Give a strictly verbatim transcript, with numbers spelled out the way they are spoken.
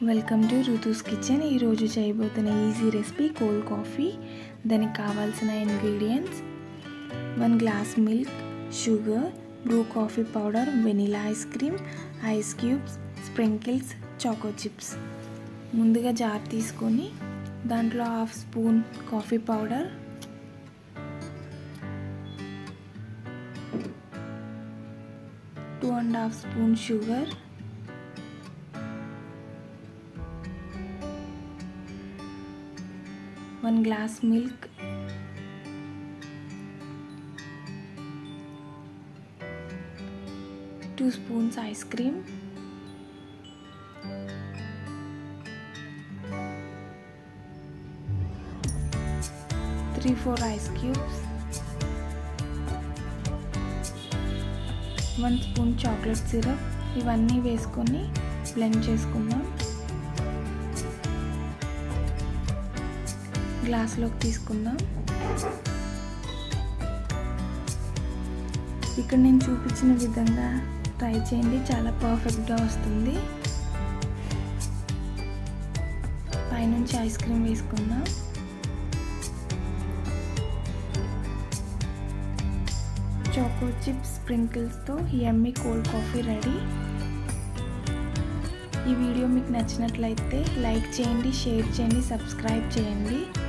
Welcome to రుతుస్ kitchen. ఈరోజు చేయబోతున్న easy recipe cold coffee. దానికి కావాల్సిన ingredients: one glass milk, sugar, Bru coffee powder, vanilla ice cream, ice cubes, sprinkles, choco chips. ముందుగా jar తీసుకొని దాంట్లో half spoon coffee powder, two and half spoon sugar, one glass milk, two spoons ice cream, three four ice cubes, one spoon chocolate syrup. ఇవన్నీ వేసుకొని blend చేసుకుందాం. గ్లాస్లోకి తీసుకుందాం. ఇక్కడ నేను చూపించిన విధంగా ట్రై చేయండి, చాలా పర్ఫెక్ట్గా వస్తుంది. పైనుంచి ఐస్ క్రీమ్ వేసుకుందాం. చాకో చిప్స్ స్ప్రింకిల్స్తో యమ్మీ కోల్డ్ కాఫీ రెడీ. ఈ వీడియో మీకు నచ్చినట్లయితే లైక్ చేయండి, షేర్ చేయండి, సబ్స్క్రైబ్ చేయండి.